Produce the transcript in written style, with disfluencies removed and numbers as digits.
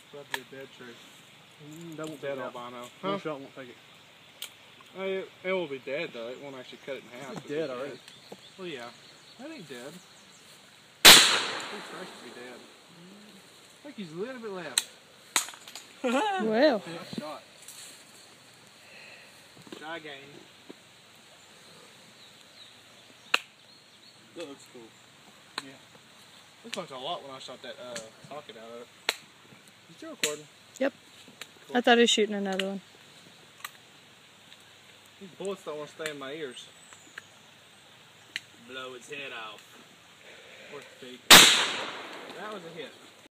That'd be a dead tree. That won't Dead take it out. albino. One Huh? shot won't take it. It will be dead though. It won't actually cut it in half. It's dead already. Well, yeah. That ain't dead. It's fresh to be dead. I think he's a little bit left. Well. Nice shot. Shy game. That looks cool. Yeah. This looks a lot when I shot that socket out of it. You still recording? Yep. Cool. I thought he was shooting another one. These bullets don't want to stay in my ears. Blow its head off. Or its feet. That was a hit.